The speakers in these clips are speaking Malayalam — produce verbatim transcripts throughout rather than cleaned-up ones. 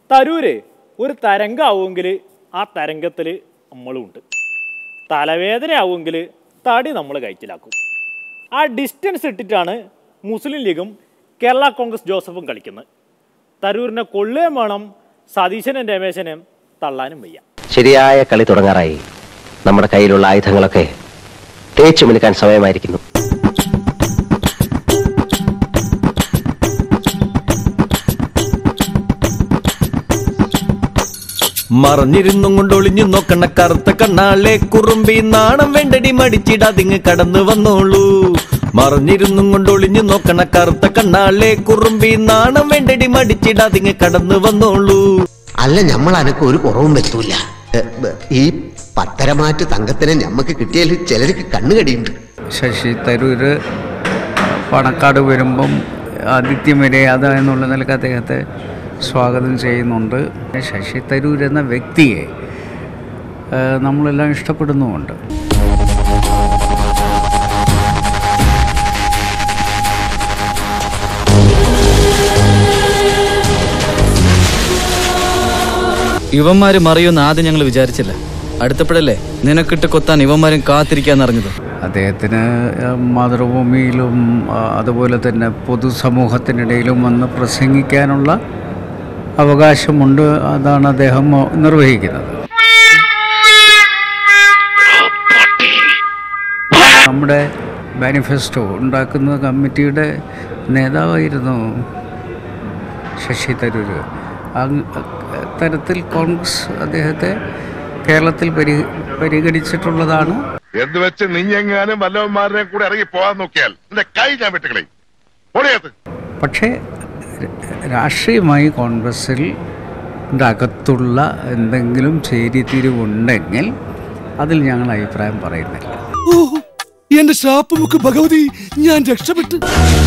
തരൂര് ഒരു തരംഗമാവുമെങ്കിൽ ആ തരംഗത്തിൽ നമ്മളും ഉണ്ട്. തലവേദന ആവുമെങ്കിൽ തടി നമ്മൾ കയറ്റിലാക്കും. ആ ഡിസ്റ്റൻസ് ഇട്ടിട്ടാണ് മുസ്ലിം ലീഗും കേരള കോൺഗ്രസ് ജോസഫും കളിക്കുന്നത്. തരൂരിനെ കൊള്ളുകയും വേണം, സതീശനും രമേശനും തള്ളാനും വയ്യ. ശരിയായ കളി തുടങ്ങാറായി. നമ്മുടെ കയ്യിലുള്ള ആയുധങ്ങളൊക്കെ തേച്ചു മിനുക്കാൻ സമയമായിരിക്കുന്നു. മറഞ്ഞിരുന്നും കൊണ്ടൊളിഞ്ഞു നോക്കണ കറുത്ത കണ്ണാളെ കുറുമ്പി നാണം വേണ്ടടി മടിച്ചിടാതിങ് കടന്നു വന്നോളൂ. മറഞ്ഞിരുന്നും കൊണ്ടൊളിഞ്ഞു നോക്കണ കറുത്ത കണ്ണാളെ കുറുമ്പി നാണം വേണ്ടടി മടിച്ചിടാതിങ് കടന്നു വന്നോളൂ. അല്ല, നമ്മൾ അനക്ക് ഒരു കുറവും പറ്റൂല. ഈ പത്തരമാറ്റ് തങ്കത്തിനെ ഞമ്മക്ക് കിട്ടിയാൽ ചിലർക്ക് കണ്ണുകടിയുണ്ട്. ശശി തരൂര് പണക്കാട് വരുമ്പം ആതിഥ്യമര്യാദ എന്നുള്ള നിലക്ക് അദ്ദേഹത്തെ സ്വാഗതം ചെയ്യുന്നുണ്ട്. ശശി തരൂർ എന്ന വ്യക്തിയെ നമ്മളെല്ലാം ഇഷ്ടപ്പെടുന്നുമുണ്ട്. ഇവന്മാര് മറിയുമെന്ന് ആദ്യം ഞങ്ങൾ വിചാരിച്ചില്ല. അടുത്തപ്പോഴല്ലേ നിനക്കിട്ട് കൊത്താൻ ഇവന്മാരും കാത്തിരിക്കാന്നറിഞ്ഞത്. അദ്ദേഹത്തിന് മാതൃഭൂമിയിലും അതുപോലെ തന്നെ പൊതുസമൂഹത്തിനിടയിലും വന്ന് പ്രസംഗിക്കാനുള്ള അവകാശമുണ്ട്. അതാണ് അദ്ദേഹം നിർവഹിക്കുന്നത്. നമ്മുടെ മാനിഫെസ്റ്റോ ഉണ്ടാക്കുന്ന കമ്മിറ്റിയുടെ നേതാവായിരുന്നു ശശി തരൂർ. തരത്തിൽ കോൺഗ്രസ് അദ്ദേഹത്തെ കേരളത്തിൽ പരി പരിഗണിച്ചിട്ടുള്ളതാണ്. എന്ന് വെച്ച് നീങ്ങാനും വല്ലവന്മാരെ കൂടെ ഇറങ്ങി പോകാൻ നോക്കിയാൽ കൈ ഞാൻ വെട്ടുകളെ. പക്ഷേ രാഷ്ട്രീയമായി കോൺഗ്രസിൽ അകത്തുള്ള എന്തെങ്കിലും ചേരിതിരിവുണ്ടെങ്കിൽ അതിൽ ഞങ്ങൾ അഭിപ്രായം പറയുന്നില്ല. എന്റെ ശാപമുക്ക് ഭഗവതി, ഞാൻ രക്ഷപ്പെട്ടു.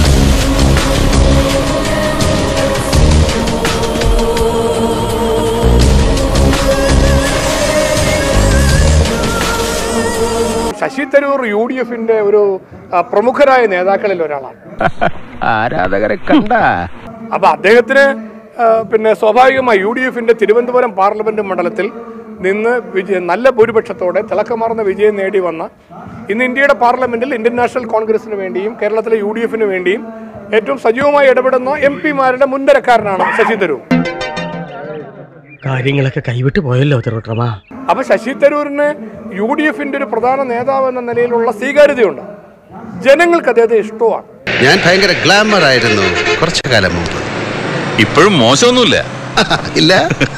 ശശി തരൂർ യു ഡി എഫിന്റെ ഒരു പ്രമുഖരായ നേതാക്കളിൽ ഒരാളാണ്. ആരാധകരെ കണ്ട അപ്പൊ അദ്ദേഹത്തിന് പിന്നെ സ്വാഭാവികമായി യു ഡി എഫിന്റെ തിരുവനന്തപുരം പാർലമെന്റ് മണ്ഡലത്തിൽ നിന്ന് വിജയ നല്ല ഭൂരിപക്ഷത്തോടെ തിളക്കമാർന്ന വിജയം നേടി വന്ന, ഇന്ന് ഇന്ത്യയുടെ പാർലമെന്റിൽ ഇന്ത്യൻ നാഷണൽ കോൺഗ്രസിന് വേണ്ടിയും കേരളത്തിലെ യു ഡി എഫിന് വേണ്ടിയും ഏറ്റവും സജീവമായി ഇടപെടുന്ന എം പിമാരുടെ മുൻനിരക്കാരനാണ് ശശി തരൂർ. കാര്യങ്ങളൊക്കെ കൈവിട്ട് പോയല്ലോ തിരുവട്ടമാ. അപ്പൊ ശശി തരൂരിന് യു ഡി എഫിന്റെ ഒരു പ്രധാന നേതാവ് എന്ന നിലയിലുള്ള സ്വീകാര്യതയുണ്ട്. ജനങ്ങൾക്ക് അദ്ദേഹത്തെ ഇഷ്ടമാണ്. ഞാൻ ഭയങ്കര ഗ്ലാമർ ആയിരുന്നു കുറച്ചു കാലം മുമ്പ്. ഇപ്പോഴും മോശമൊന്നുമില്ല. ഇല്ല,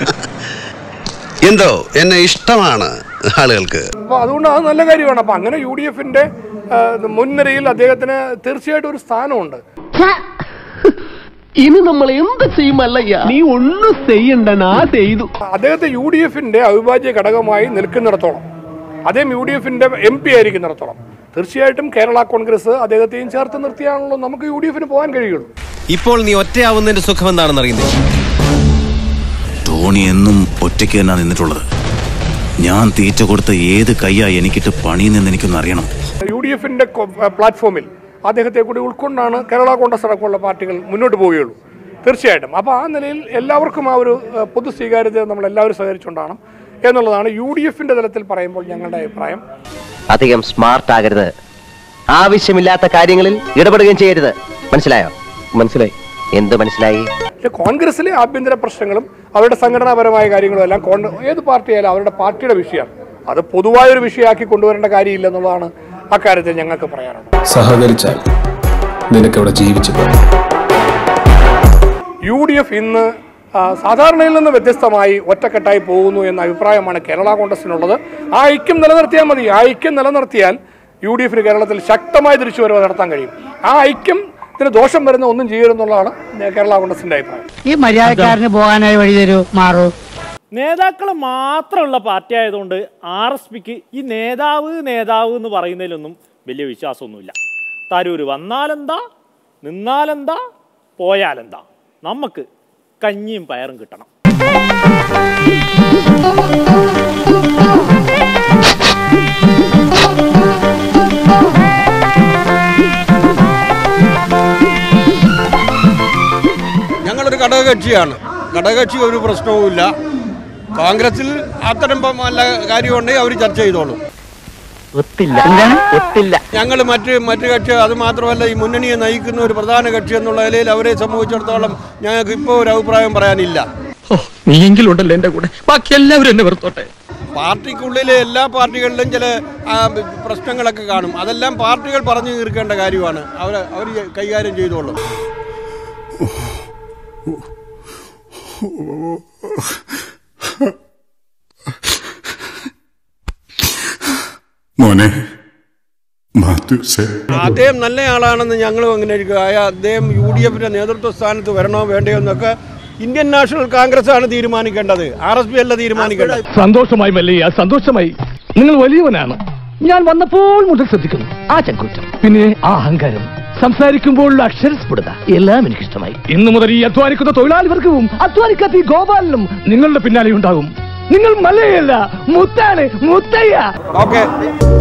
എന്തോ എന്നെ ഇഷ്ടമാണ് ആളുകൾക്ക്. അപ്പൊ അതുകൊണ്ട് അത് നല്ല കാര്യമാണ്. അപ്പൊ അങ്ങനെ യു ഡി എഫിന്റെ മുൻനിരയിൽ അദ്ദേഹത്തിന് തീർച്ചയായിട്ടും ഒരു സ്ഥാനമുണ്ട്. ഇനി നമ്മൾ എന്ത് ചെയ്യുമല്ലയ്യ, നീ ഒന്നും ചെയ്യണ്ടെന്നാ ചെയ്തു. അദ്ദേഹത്തെ യു ഡി എഫിന്റെ അവിഭാജ്യ ഘടകമായി നിൽക്കുന്നിടത്തോളം, അദ്ദേഹം യു ഡി എഫിന്റെ എം പി ആയിരിക്കുന്നിടത്തോളം തീർച്ചയായിട്ടും കേരള കോൺഗ്രസ് അദ്ദേഹത്തെയും ചേർത്ത് നിർത്തിയാണല്ലോ നമുക്ക് യു ഡി എഫിന് പോകാൻ കഴിയുള്ളൂ. ഇപ്പോൾ നീ ഒറ്റയാവുന്നതിന്റെ സുഖം എന്താണെന്ന് അറിയുന്നത്? ധോണി എന്നും ഒറ്റയ്ക്ക് തന്നെ നിന്നിട്ടുള്ളത്. ഞാൻ തീറ്റ കൊടുത്ത ഏത് കയ്യാ എനിക്കിട്ട് പണിയെന്ന് എനിക്കൊന്ന് അറിയണം. യു ഡി എഫിന്റെ പ്ലാറ്റ്ഫോമിൽ അദ്ദേഹത്തെ കൂടി ഉൾക്കൊണ്ടാണ് കേരള കോൺഗ്രസ് അടക്കമുള്ള പാർട്ടികൾ മുന്നോട്ട് പോവുകയുള്ളൂ തീർച്ചയായിട്ടും. അപ്പോൾ ആ നിലയിൽ എല്ലാവർക്കും ആ ഒരു പൊതു സ്വീകാര്യത നമ്മൾ എല്ലാവരും സഹകരിച്ചുകൊണ്ടാണ് എന്നുള്ളതാണ് യു ഡി എഫിന്റെ തലത്തിൽ പറയുമ്പോൾ ഞങ്ങളുടെ അഭിപ്രായം. അധികം സ്മാർട്ട് ആകരുത്, ആവശ്യമില്ലാത്ത കാര്യങ്ങളിൽ ഇടപെടുകയും ചെയ്യരുത്. മനസ്സിലായോ? മനസ്സിലായി. എന്ത് മനസ്സിലായി? കോൺഗ്രസിലെ ആഭ്യന്തര പ്രശ്നങ്ങളും അവരുടെ സംഘടനാപരമായ കാര്യങ്ങളും എല്ലാം ഏത് പാർട്ടിയായാലും അവരുടെ പാർട്ടിയുടെ വിഷയമാണ്. അത് പൊതുവായൊരു വിഷയമാക്കി കൊണ്ടുവരേണ്ട കാര്യമില്ല എന്നുള്ളതാണ് അക്കാര്യത്തിൽ ഞങ്ങൾക്ക് പറയാനുള്ളത്. സഹകരിച്ചാൽ നിനക്കവിടെ ജീവിച്ചു. യു ഡി എഫ് ഇന്ന് സാധാരണയിൽ നിന്ന് വ്യത്യസ്തമായി ഒറ്റക്കെട്ടായി പോകുന്നു എന്ന അഭിപ്രായമാണ് കേരള കോൺഗ്രസിനുള്ളത്. ആ ഐക്യം നിലനിർത്തിയാൽ മതി. ആ ഐക്യം നിലനിർത്തിയാൽ യു ഡി എഫിന് കേരളത്തിൽ ശക്തമായ തിരിച്ചുവരവ് നടത്താൻ കഴിയും. ആ ഐക്യം ത്തിന് ദോഷം വരുന്ന ഒന്നും ചെയ്യരുതെന്നുള്ളതാണ് കേരള കോൺഗ്രസിന്റെ അഭിപ്രായം. ഈ മര്യാദക്കാരന് പോകാനായി വഴി തരൂ മാറൂ. നേതാക്കൾ മാത്രമുള്ള പാർട്ടി ആയതുകൊണ്ട് ആർ എസ് പിക്ക് ഈ നേതാവ് നേതാവ് എന്ന് പറയുന്നതിലൊന്നും വലിയ വിശ്വാസമൊന്നുമില്ല. തരൂര് വന്നാലെന്താ, നിന്നാലെന്താ, പോയാലെന്താ, നമുക്ക് കഞ്ഞിയും പയറും കിട്ടണം. ഞങ്ങളൊരു ഘടകകക്ഷിയാണ്. ഘടകകക്ഷി ഒരു പ്രശ്നവുമില്ല. കോൺഗ്രസിൽ അത്തരം നല്ല കാര്യമുണ്ടെങ്കിൽ അവർ ചർച്ച ചെയ്തോളും. ഞങ്ങൾ മറ്റ് മറ്റു കക്ഷി, അത് മാത്രമല്ല ഈ മുന്നണിയെ നയിക്കുന്ന ഒരു പ്രധാന കക്ഷി എന്നുള്ള നിലയിൽ അവരെ സംബന്ധിച്ചിടത്തോളം ഞങ്ങൾക്ക് ഇപ്പോൾ ഒരു അഭിപ്രായം പറയാനില്ല. നീയെങ്കിലുണ്ടല്ലോ എന്റെ കൂടെ, ബാക്കി എല്ലാവരും എന്നെ വെറുത്തോട്ടെ. പാർട്ടിക്കുള്ളിലെ എല്ലാ പാർട്ടികളിലും ചില പ്രശ്നങ്ങളൊക്കെ കാണും. അതെല്ലാം പാർട്ടികൾ പറഞ്ഞു തീർക്കേണ്ട കാര്യമാണ്. അവർ അവർ കൈകാര്യം ചെയ്തോളും. മോനെ, അദ്ദേഹം നല്ല ആളാണെന്ന് ഞങ്ങളും അങ്ങനെ ഇരിക്കുക. അദ്ദേഹം യു ഡി എഫിന്റെ നേതൃത്വ സ്ഥാനത്ത് വരണോ വേണ്ടയോ എന്നൊക്കെ ഇന്ത്യൻ നാഷണൽ കോൺഗ്രസ് ആണ് തീരുമാനിക്കേണ്ടത്, ആർ എസ് പി അല്ല തീരുമാനിക്കേണ്ടത്. സന്തോഷമായി മല്ലയ്യ, സന്തോഷമായി. നിങ്ങൾ വലിയവനാണ്. ഞാൻ വന്നപ്പോൾ മുതൽ ശ്രദ്ധിക്കുന്നു ആ ചങ്കൂറ്റം, പിന്നെ ആ അഹങ്കാരം, സംസാരിക്കുമ്പോഴുള്ള അക്ഷരസ്ഫുടത എല്ലാം എനിക്കിഷ്ടമായി. ഇന്നു മുതൽ ഈ അധ്വാനിക്കുന്ന തൊഴിലാളി വർഗവും അധ്വാനിക്കാത്ത ഈ ഗോപാലനും നിങ്ങളുടെ പിന്നാലെ ഉണ്ടാകും. നിങ്ങൾ മല്ലയല്ല, മുത്താണ്, മുത്തയ്യ. ഓക്കെ.